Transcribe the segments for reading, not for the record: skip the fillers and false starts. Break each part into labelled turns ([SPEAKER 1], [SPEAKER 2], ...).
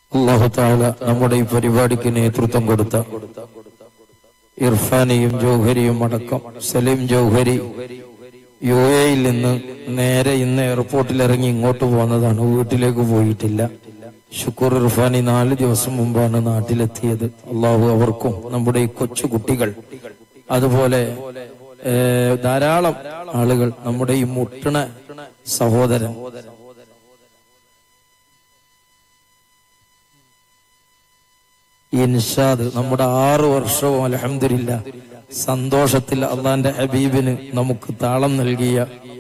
[SPEAKER 1] അല്ലാഹു തആല നമ്മുടെ ഈ പരിപാടിക്ക് നേതൃത്വം കൊടുത്ത ഇർഫാനിയും ജൗഹരിയും അടക്കം സലീം ജൗഹരി യുഎഇയിൽ നിന്ന് നേരെ ഇന്ന് എയർപോർട്ടിൽ ഇറങ്ങി ഇങ്ങോട്ട് പോകുന്നതാണ്, വീട്ടിലേക്ക് പോയിട്ടില്ല. ശുക്കൂർ ഇർഫാനി 4 ദിവസം മുമ്പാണ് നാട്ടിലെത്തിയത്. അള്ളാഹു അവർക്കും നമ്മുടെ ഈ കൊച്ചു കുട്ടികൾ അതുപോലെ ധാരാളം ആളുകൾ, നമ്മുടെ ഈ മുട്ടണ സഹോദരൻ ഇൻഷാദ്, നമ്മുടെ 6 വർഷവും അൽഹംദുലില്ലാ സന്തോഷത്തിൽ അള്ളാന്റെ ഹബീബിന് നമുക്ക് താളം നൽകിയ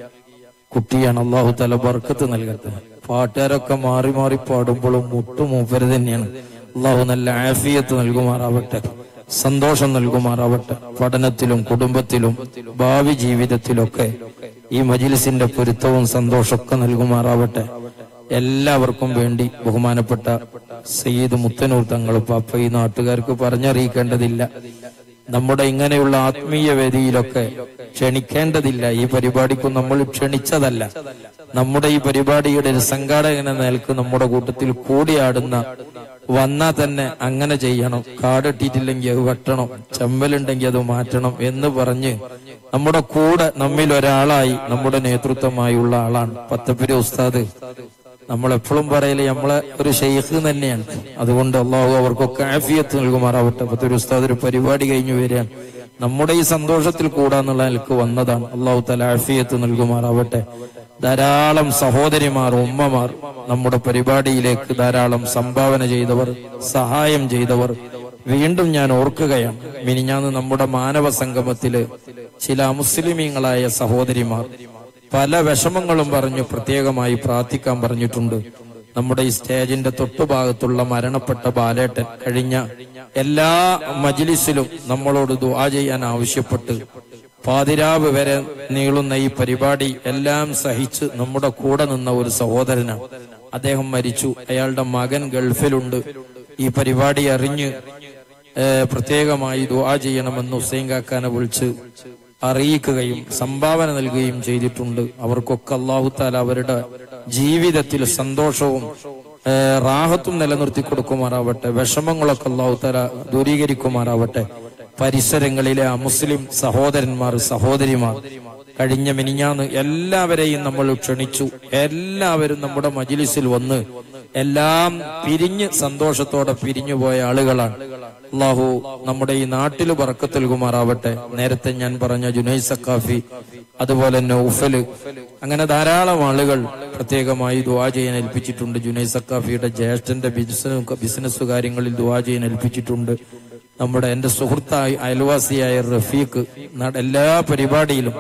[SPEAKER 1] കുട്ടിയാണ്. അള്ളാഹു തആല ബർക്കത്ത് നൽകട്ടെ. പാട്ടുകാരൊക്കെ മാറി മാറി പാടുമ്പോഴും മൂപ്പര് തന്നെയാണ്. അള്ളാഹു നല്ല ആഫിയത്ത് നൽകുമാറാവട്ടെ, സന്തോഷം നൽകുമാറാവട്ടെ. പഠനത്തിലും കുടുംബത്തിലും ഭാവി ജീവിതത്തിലൊക്കെ ഈ മജ്ലിസിന്റെ പൊരുത്തവും സന്തോഷമൊക്കെ നൽകുമാറാവട്ടെ. എല്ലാവർക്കും വേണ്ടി ബഹുമാനപ്പെട്ട സയ്യിദ് മുത്തനൂർ തങ്ങൾ പാപ്പ ഈ നാട്ടുകാർക്ക് പറഞ്ഞറിയിക്കേണ്ടതില്ല. നമ്മുടെ ഇങ്ങനെയുള്ള ആത്മീയ വേദിയിലൊക്കെ ക്ഷണിക്കേണ്ടതില്ല. ഈ പരിപാടിക്കും നമ്മൾ ക്ഷണിച്ചതല്ല. നമ്മുടെ ഈ പരിപാടിയുടെ ഒരു സംഘാടകനെ നിലക്ക് നമ്മുടെ കൂട്ടത്തിൽ കൂടിയാടുന്ന വന്നാൽ തന്നെ അങ്ങനെ ചെയ്യണം, കാടിട്ടിട്ടില്ലെങ്കിൽ അത് വെട്ടണം, ചെമ്മലുണ്ടെങ്കിൽ അത് മാറ്റണം എന്ന് പറഞ്ഞ് നമ്മുടെ കൂടെ നമ്മിൽ ഒരാളായി നമ്മുടെ നേതൃത്വമായുള്ള ആളാണ് പത്തപ്പിരി ഉസ്താദ്. നമ്മളെപ്പോഴും പറയല് നമ്മളെ ഒരു ഷെയ്ഖ് തന്നെയാണ്. അതുകൊണ്ട് അള്ളാഹു അവർക്കൊക്കെ ആഫിയത്ത് നൽകുമാറാവട്ടെ. പത്തപ്പിരി ഉസ്താദ് ഒരു പരിപാടി കഴിഞ്ഞു വരികയാണ്, നമ്മുടെ ഈ സന്തോഷത്തിൽ കൂടാന്നുള്ള നിലക്ക് വന്നതാണ്. അള്ളാഹു തആല ആഫിയത്ത് നൽകുമാറാവട്ടെ. ധാരാളം സഹോദരിമാർ, ഉമ്മമാർ നമ്മുടെ പരിപാടിയിലേക്ക് ധാരാളം സംഭാവന ചെയ്തവർ, സഹായം ചെയ്തവർ വീണ്ടും ഞാൻ ഓർക്കുകയാണ്. മിനിഞ്ഞാന്ന് നമ്മുടെ മാനവ സംഗമത്തില് ചില മുസ്ലിമീങ്ങളായ സഹോദരിമാർ പല വിഷമങ്ങളും പറഞ്ഞു പ്രത്യേകമായി പ്രാർത്ഥിക്കാൻ പറഞ്ഞിട്ടുണ്ട്. നമ്മുടെ ഈ സ്റ്റേജിന്റെ തൊട്ടുഭാഗത്തുള്ള മരണപ്പെട്ട ബാലേട്ടൻ കഴിഞ്ഞ എല്ലാ മജ്ലിസിലും നമ്മളോട് ദുആ ചെയ്യാൻ ആവശ്യപ്പെട്ട് പാതിരാവ് വരെ നീളുന്ന ഈ പരിപാടി എല്ലാം സഹിച്ച് നമ്മുടെ കൂടെ നിന്ന ഒരു സഹോദരനാണ്. അദ്ദേഹം മരിച്ചു. അയാളുടെ മകൻ ഗൾഫിലുണ്ട്. ഈ പരിപാടി അറിഞ്ഞ് പ്രത്യേകമായി ദുആ ചെയ്യണമെന്ന് ഹുസൈൻ കാക്കാനെ വിളിച്ച് അറിയിക്കുകയും സംഭാവന നൽകുകയും ചെയ്തിട്ടുണ്ട്. അവർക്കൊക്കെ അല്ലാഹു തആല അവരുടെ ജീവിതത്തിൽ സന്തോഷവും റാഹത്തും നിലനിർത്തി കൊടുക്കുമാറാവട്ടെ. വിഷമങ്ങളൊക്കെ അല്ലാഹു തആല ദൂരീകരിക്കുമാറാവട്ടെ. പരിസരങ്ങളിലെ മുസ്ലിം സഹോദരന്മാർ, സഹോദരിമാർ കഴിഞ്ഞ മിനിഞ്ഞാന്ന് എല്ലാവരെയും നമ്മൾ ക്ഷണിച്ചു. എല്ലാവരും നമ്മുടെ മജ്ലിസിൽ വന്ന് എല്ലാം പിരിഞ്ഞ് സന്തോഷത്തോടെ പിരിഞ്ഞു പോയ ആളുകളാണ്. അല്ലാഹു നമ്മുടെ ഈ നാട്ടിൽ ബർക്കത്ത് നൽകുമാറാവട്ടെ. നേരത്തെ ഞാൻ പറഞ്ഞ ജുനൈദ് സഖാഫി, അതുപോലെ നൗഫല്, അങ്ങനെ ധാരാളം ആളുകൾ പ്രത്യേകമായി ദുആ ചെയ്യാൻ ഏൽപ്പിച്ചിട്ടുണ്ട്. ജുനൈദ് സഖാഫിയുടെ ജ്യേഷ്ഠന്റെ ബിസിനസ് കാര്യങ്ങളിൽ ദുആ ചെയ്യാൻ ഏൽപ്പിച്ചിട്ടുണ്ട്. നമ്മുടെ എന്റെ സുഹൃത്തായി അയൽവാസിയായ റഫീഖ് എല്ലാ പരിപാടിയിലും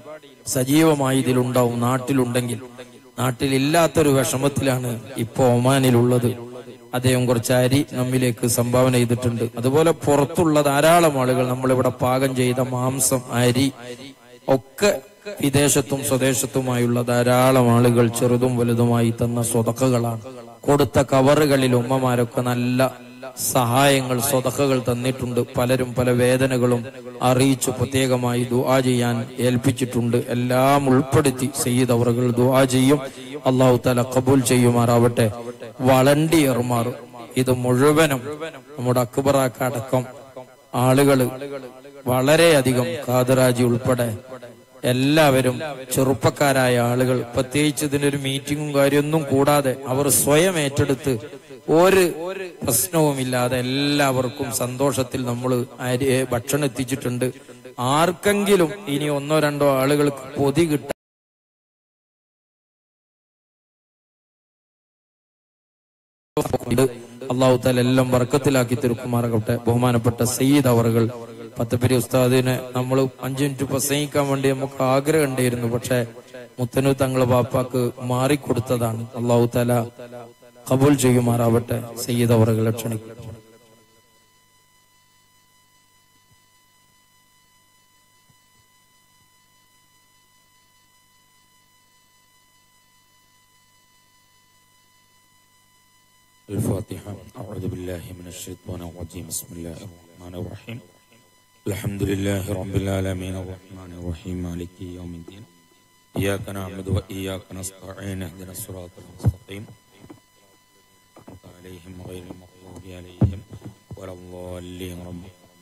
[SPEAKER 1] സജീവമായി ഇതിലുണ്ടാവും. നാട്ടിലുണ്ടെങ്കിൽ, നാട്ടിലില്ലാത്തൊരു വിഷമത്തിലാണ് ഇപ്പൊ ഒമാനിലുള്ളത്. അദ്ദേഹം കുറച്ച് അരി നമ്മിലേക്ക് സംഭാവന ചെയ്തിട്ടുണ്ട്. അതുപോലെ പുറത്തുള്ള ധാരാളം ആളുകൾ നമ്മളിവിടെ പാകം ചെയ്ത മാംസം, അരി ഒക്കെ വിദേശത്തും സ്വദേശത്തുമായുള്ള ധാരാളം ആളുകൾ ചെറുതും വലുതുമായി തന്ന സ്വതക്കകളാണ്. കൊടുത്ത കവറുകളിൽ ഉമ്മമാരൊക്കെ നല്ല സഹായങ്ങൾ, സ്വതക്കകൾ തന്നിട്ടുണ്ട്. പലരും പല വേദനകളും അറിയിച്ചു പ്രത്യേകമായി ദുആ ചെയ്യാൻ ഏൽപ്പിച്ചിട്ടുണ്ട്. എല്ലാം ഉൾപ്പെടുത്തി സയ്യിദ് അവറുകൾ ദുആ ചെയ്യും. അല്ലാഹു തആല ഖബൂൽ ചെയ്യുമാറാവട്ടെ. വളണ്ടിയർമാർ ഇത് മുഴുവനും നമ്മുടെ അക്ബറാക്ക അടക്കം ആളുകൾ വളരെയധികം, ഖാദറാജി ഉൾപ്പെടെ എല്ലാവരും ചെറുപ്പക്കാരായ ആളുകൾ, പ്രത്യേകിച്ച് ഇതിനൊരു മീറ്റിങ്ങും കാര്യമൊന്നും കൂടാതെ അവർ സ്വയം ഏറ്റെടുത്ത് ഒരു പ്രശ്നവുമില്ലാതെ എല്ലാവർക്കും സന്തോഷത്തിൽ നമ്മൾ ഭക്ഷണം എത്തിച്ചിട്ടുണ്ട്. ആർക്കെങ്കിലും ഇനി 1-2 ആളുകൾക്ക് പൊതി കിട്ടാൻ അല്ലാഹു തആല എല്ലാം ബർക്കത്തിലാക്കി തീർക്കുമാറാകട്ടെ. ബഹുമാനപ്പെട്ട സയ്യിദ് അവറുകൾ പത്തപ്പിരി ഉസ്താദിനെ നമ്മൾ 5 മിനിറ്റ് പ്രസംഗിക്കാൻ വേണ്ടി നമുക്ക് ആഗ്രഹം ഉണ്ടായിരുന്നു. പക്ഷെ മുത്തനൂർ തങ്ങളെ ബാപ്പാക്ക് മാറിക്കൊടുത്തതാണ്. അല്ലാഹു തആല ഖബൂൽ ചെയ്യുമാറാവട്ടെ. സയ്യിദ് അവറുകളെ ക്ഷണിക്കും.
[SPEAKER 2] الفاتحة. أعوذ بالله من الشيطان الرجيم. بسم الله الرحمن الرحيم. الحمد لله رب العالمين الرحمن الرحيم مالك يوم الدين. إياك نعبد وإياك نستعين اهدنا الصراط المستقيم عليهم غير المغضوب عليهم ولا الضالين رب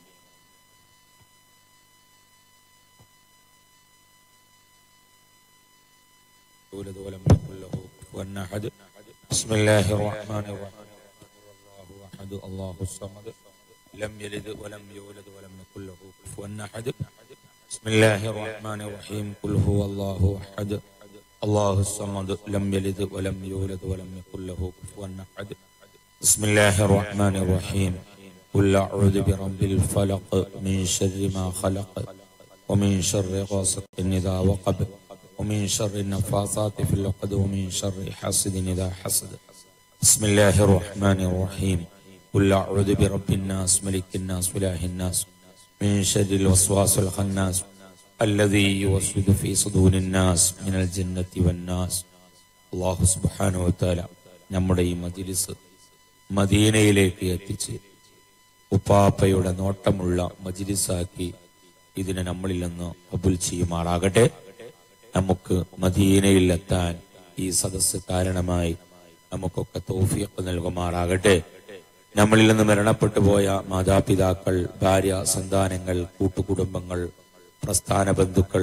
[SPEAKER 2] يولد ولم يكن له كفوا أحد بسم الله الرحمن الرحيم الله أحد الله الصمد لم يلد ولم يولد ولم يكن له كفوا أحد بسم الله الرحمن الرحيم قل هو الله أحد الله الصمد لم يلد ولم يولد ولم يكن له كفوا أحد بسم الله الرحمن الرحيم قل أعوذ برب الفلق من شر ما خلق ومن شر غاسق إذا وقب ومن شر النفاثات في العقد ومن شر حاسد إذا حسد بسم الله الرحمن الرحيم قل أعوذ برب الناس ملك الناس إله الناس من شر الوسواس الخناس الذي يوسوس في صدور الناس من الجنة والناس الله سبحانه وتعالى നമ്മുടെ ഈ മജ്‌ലിസ് മദീനയിലേക്ക് എത്തിച്ച് ഉപ്പാപ്പയുടെ നോട്ടമുള്ള മജ്‌ലിസാക്കി ഇതിനെ നമ്മളിൽ നിന്ന് ഖബൂൽ ചെയ്യുമാറാകട്ടെ. നമുക്ക് മദീനയിൽ എത്താൻ ഈ സദസ്സ് കാരണമായി നമുക്കൊക്കെ തൗഫീഖ് നൽകുമാറാകട്ടെ. നമ്മളിൽ നിന്ന് മരണപ്പെട്ടു പോയ മാതാപിതാക്കൾ, ഭാര്യ, സന്താനങ്ങൾ, കൂട്ടുകുടുംബങ്ങൾ, പ്രസ്ഥാന ബന്ധുക്കൾ,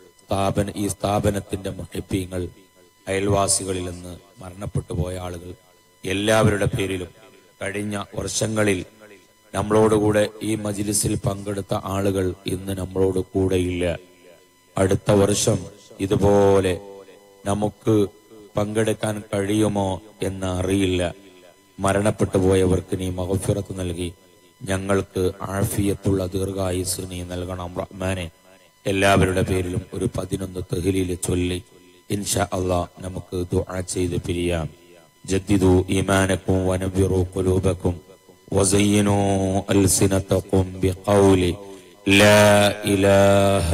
[SPEAKER 2] ഈ സ്ഥാപനത്തിന്റെ മുഹബ്ബീങ്ങൾ, അയൽവാസികളിൽ നിന്ന് മരണപ്പെട്ടു പോയ ആളുകൾ എല്ലാവരുടെ പേരിലും കഴിഞ്ഞ വർഷങ്ങളിൽ നമ്മളോടുകൂടെ ഈ മജ്‌ലിസിൽ പങ്കെടുത്ത ആളുകൾ ഇന്ന് നമ്മളോട് കൂടെയില്ല. അടുത്ത വർഷം ഇതുപോലെ നമുക്ക് പങ്കെടുക്കാൻ കഴിയുമോ എന്ന് അറിയില്ല. മരണപ്പെട്ടു പോയവർക്ക് നീ മഗ്ഫിറത്ത് നൽകി ഞങ്ങൾക്ക് ആഫിയത്തുള്ള ദീർഘായുസ് നീ നൽകണം റഹ്മാനെ. എല്ലാവരുടെ പേരിലും ഒരു 11 തഹ്ലീൽ ചൊല്ലി ഇൻഷാ അല്ലാഹ് നമുക്ക് ദുആ ചെയ്ത് പിരിയാം. ജദ്ദിദു ഈമാനക്കും വനവ്വിറു ഖുലൂബക്കും വസയ്യിനു അൽസിനതക്കും ബിഖൗലി ലാ ഇലാഹ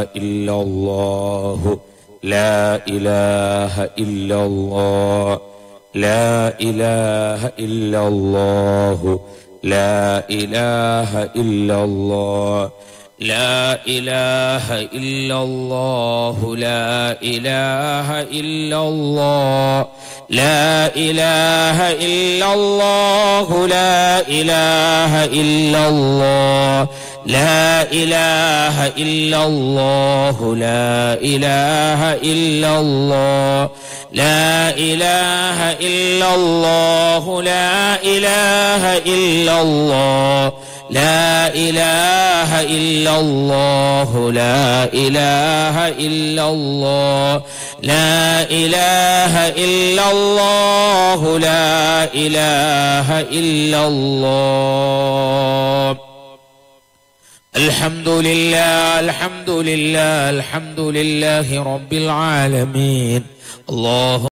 [SPEAKER 2] ഇല്ലല്ലാഹു ലാ ഇലാഹ ഇല്ലല്ലാഹ് ലാ ഇലാഹ ഇല്ലല്ലാഹു ലാ ഇലാഹ ഇല്ലല്ലാഹ് لا إله إلا الله لا إله إلا الله لا إله إلا الله لا إله إلا الله لا إله إلا الله لا إله إلا الله لا إله إلا الله لا إله إلا الله لا إله إلا الله لا إله إلا الله لا إله إلا الله لا إله إلا الله الحمد لله الحمد لله الحمد لله رب العالمين الله